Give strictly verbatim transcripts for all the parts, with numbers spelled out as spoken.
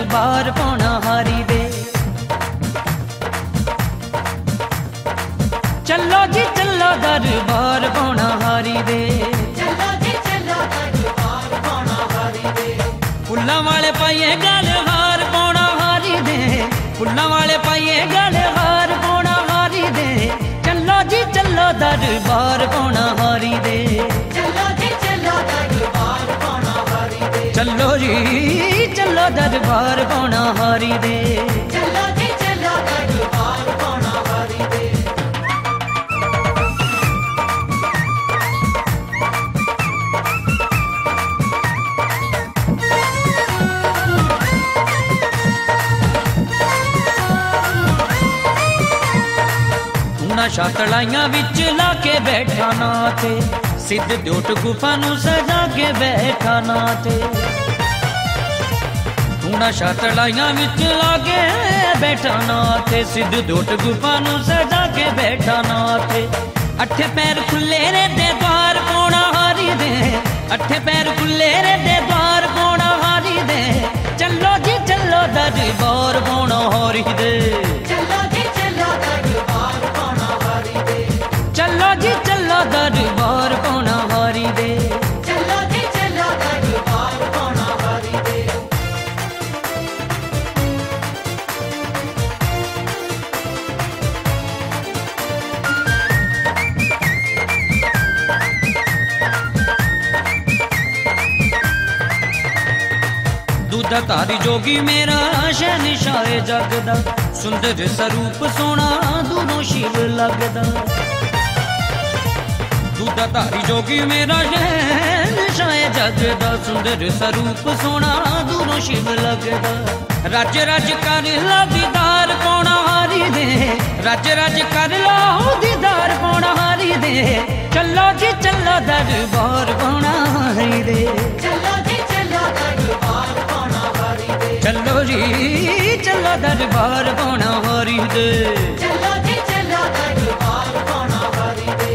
दरबार पौना हारी दे। चलो जी चलो दरबार पौना हारी दे। चलो जी चलो दरबार पौना हारी दे। फुल्लां वाले पाइए गल हार पौना हारी दे। फुल्लां वाले पाइए गल हार पौना हारी दे। चलो जी चलो दरबार पौना हारी दे। चलो जी चलो दरबार पौना हारी दे। चलो जी चलो दरबार पौना हारी दे। चलो जी चलो दरबार पौना हारी दे। नशा तलाइया विच लाके बैठा ना थे। सिद्ध द्योट गुफा नू सजा के बैठा ना थे। नशा तलाइया विच लाके बैठा ना थे। सिद्ध द्योट गुफा नू सजा के बैठा ना थे। अठे पैर खुले रे दे द्वार पौना हारी दे। अठे पैर खुले रे दे द्वार पौना हारी दे। चलो जी चलो दरबार पौना हारी दे। चलो जी चलो दरबार पौना हारी दे। चलो जी चलो दरबार पौना हारी दे। चलो जी चलो दरबार पौना हारी दे। दूधा तारी जोगी मेरा शहनशाह जगदा। सुंदर स्वरूप सोना दूरों शिव लगदा। दूधा तारी जोगी मेरा शहनशाह जगदा। सुंदर स्वरूप सोना दूरों शिव लगदा। रज रज कर ला दीदार पौना हारी दे। रज रज कर ला दीदार पौना हारी दे। चलो जी चलो दरबार पौना हारी दे। चलो जी चलो दरबार पौना हारी दे। चलो जी चलो दरबार पौना हारी दे। चलो जी चलो दरबार पौना हारी दे।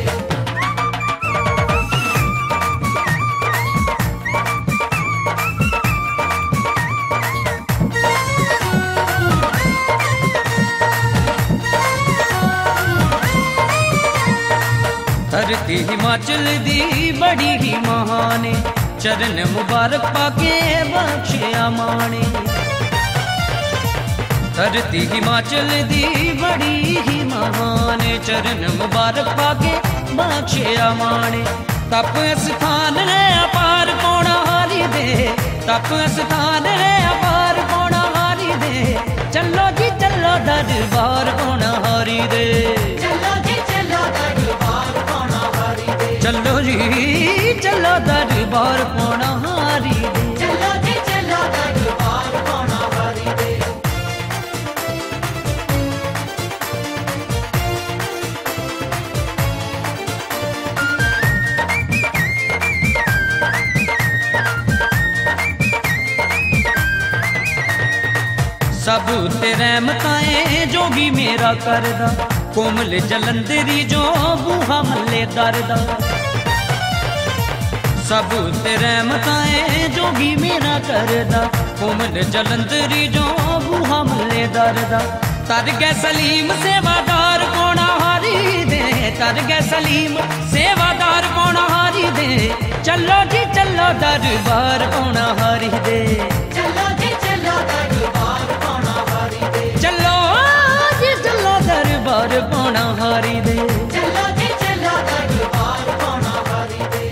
धरती हिमाचल दी बड़ी ही महाने। चरण मुबारक पाके बख्शिया माने। धरती हिमाचल दी बड़ी ही महाने। चरण मुबारक पाके बख्शिया माने। तप स्थान है अपार पौना हारी दे। तप स्थान है अपार पौना हारी दे। चलो जी चलो दरबार पौना हारी दे। चलो जी चलो दरबार पौना हारी दे। चलो जी चलो दरबार पौना हारी दे। चलो जी चलो दरबार पौना हारी दे। सब ते रहमताएं जोगी मेरा करदा। कोमल जलंधरी जो बूहा मल्ले दरदा। सब ते रहमताएं जोगी मेरा करदा। कोमल जलंधरी जो बूहा मल्ले दरदा। तर गै सलीम सेवादार पौना हारी दे। तर गै सलीम सेवादार पौना हारी दे। चलो जी चलो दरबार पौना हारी दे। चलो जी चलो दरबार पौना हारी दे। चलो जी चलो दरबार पौना हारी दे। चलो जी चलो दरबार पौना हारी दे।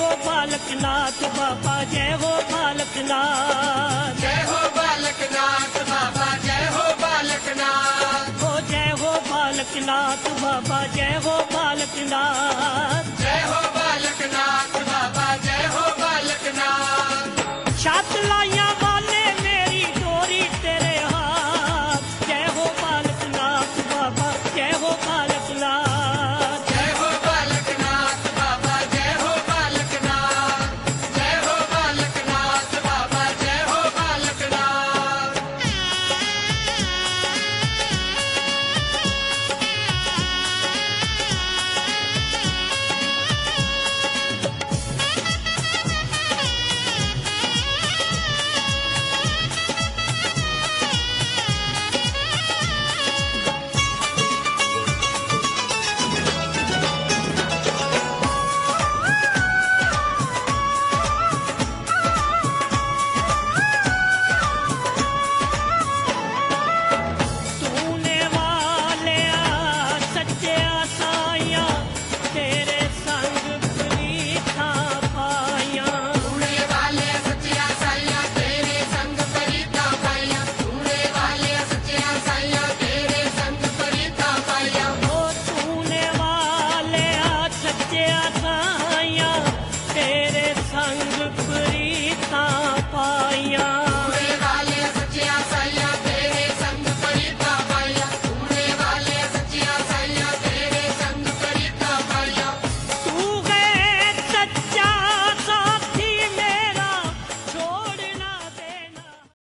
बालकनाथ बाबा जय हो बालकनाथ। जय हो बालकनाथ बात बाबा जय हो बालक नाथ।